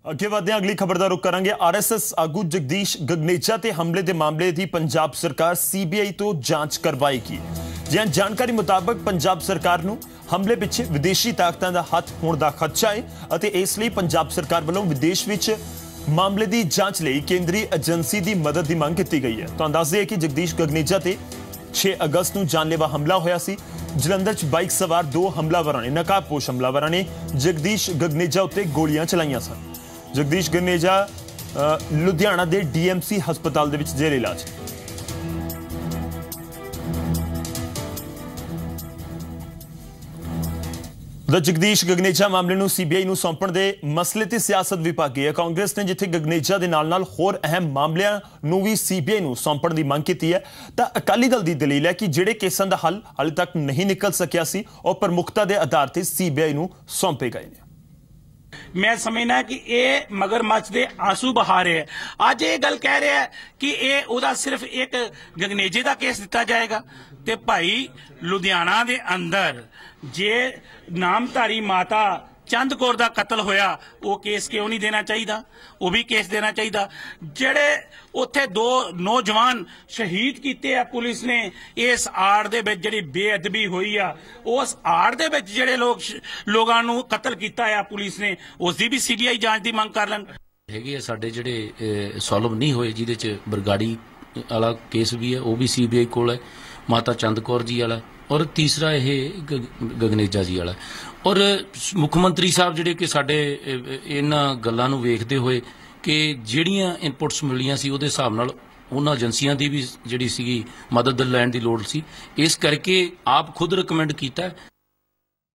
ਅੱਗੇ ਵਧਦੇ ਹਾਂ, ਅਗਲੀ ਖਬਰ ਦਾ ਰੁਖ ਕਰਾਂਗੇ। ਆਰਐਸਐਸ ਆਗੂ ਜਗਦੀਸ਼ ਗਗਨੇਜਾ ਤੇ ਹਮਲੇ ਦੇ ਮਾਮਲੇ ਦੀ ਪੰਜਾਬ ਸਰਕਾਰ ਸੀਬੀਆਈ ਤੋਂ ਜਾਂਚ ਕਰਵਾਏਗੀ। ਜਿਹਾਂ ਜਾਣਕਾਰੀ ਮੁਤਾਬਕ ਪੰਜਾਬ ਸਰਕਾਰ ਨੂੰ ਹਮਲੇ ਪਿੱਛੇ ਵਿਦੇਸ਼ੀ ਤਾਕਤਾਂ ਦਾ ਹੱਥ ਹੋਣ ਦਾ ਖਦਸ਼ਾ ਹੈ ਅਤੇ ਇਸ ਲਈ ਪੰਜਾਬ ਸਰਕਾਰ ਵੱਲੋਂ ਵਿਦੇਸ਼ ਵਿੱਚ ਮਾਮਲੇ ਦੀ ਜਾਂਚ ਲਈ ਕੇਂਦਰੀ ਏਜੰਸੀ ਦੀ ਮਦਦ ਦੀ ਮੰਗ ਕੀਤੀ ਗਈ ਹੈ। ਤੁਹਾਨੂੰ ਦੱਸ ਦਈਏ ਕਿ ਜਗਦੀਸ਼ ਗਗਨੇਜਾ ਤੇ 6 ਅਗਸਤ ਨੂੰ ਜਾਨਲੇਵਾ ਹਮਲਾ ਹੋਇਆ ਸੀ। ਜਲੰਧਰ 'ਚ ਬਾਈਕ ਸਵਾਰ 2 ਹਮਲਾਵਰਾਂ ਨੇ ਨਕਾਬਪੋਸ਼ ਹਮਲਾਵਰਾਂ ਨੇ ਜਗਦੀਸ਼ ਗਗਨੇਜਾ ਉੱਤੇ ਗੋਲੀਆਂ ਚਲਾਈਆਂ ਸਨ। ਜਗਦੀਸ਼ ਗਗਨੇਜਾ ਲੁਧਿਆਣਾ ਦੇ ਡੀਐਮਸੀ ਹਸਪਤਾਲ ਦੇ ਵਿੱਚ ਜੇਰੇ ਇਲਾਜ। ਜਗਦੀਸ਼ ਗਗਨੇਜਾ ਮਾਮਲੇ ਨੂੰ ਸੀਬੀਆਈ ਨੂੰ ਸੌਂਪਣ ਦੇ ਮਸਲੇ ਤੇ ਸਿਆਸਤ ਵੀ ਭੱਗ ਗਈ ਹੈ। ਕਾਂਗਰਸ ਨੇ ਜਿੱਥੇ ਗਗਨੇਜਾ ਦੇ ਨਾਲ ਹੋਰ ਅਹਿਮ ਮਾਮਲਿਆਂ ਨੂੰ ਵੀ ਸੀਬੀਆਈ ਨੂੰ ਸੌਂਪਣ ਦੀ ਮੰਗ ਕੀਤੀ ਹੈ ਤਾਂ ਅਕਾਲੀ ਦਲ ਦੀ ਦਲੀਲ ਹੈ ਕਿ ਜਿਹੜੇ ਕੇਸਾਂ ਦਾ ਹੱਲ ਹਾਲੇ ਤੱਕ ਨਹੀਂ ਨਿਕਲ ਸਕਿਆ ਸੀ ਉਹ ਪ੍ਰਮੁੱਖਤਾ ਦੇ ਆਧਾਰ ਤੇ ਸੀਬੀਆਈ ਨੂੰ ਸੌਂਪੇ ਗਏ ਨੇ। मैं समझना कि ये मगरमच्छ दे आंसू बहा रहे हैं। अज ये गल कह रहा है कि ये उदा सिर्फ एक गगनेजे का केस दिता जाएगा ते भाई लुधियाना दे अंदर जे नामधारी माता चंद कौर दा कतल होया वो केस क्यों नहीं देना चाहिए? वो भी केस देना चाहिए। जेड़े उत्थे 2 नौजवान शहीद किते आ पुलिस ने इस आड़ दे विच जिहड़ी बेअदबी हुई आ उस आड़ दे विच जिहड़े लोगां नूं कतल कीता आ पुलिस ने उसदी भी सीबीआई जांच दी मंग कर लैण। हैगे आ साडे जिहड़े सॉल्व नहीं होए जिहदे च बरगाड़ी वाला केस भी है वो भी सीबीआई कोल है, माता चंद कौर जी वाला और तीसरा यह गगनेजा जी वाला। और मुख मंत्री साहब जिहड़े कि साडे इन्हां गल्लां नूं वेखदे होए कि जिहड़ियां इनपुट्स मिलियां सी उहदे हिसाब नाल उन्हां एजेंसियां दी भी जिहड़ी सीगी मदद लैण दी लोड़ सी, इस करके आप खुद रिकमेंड कीता है।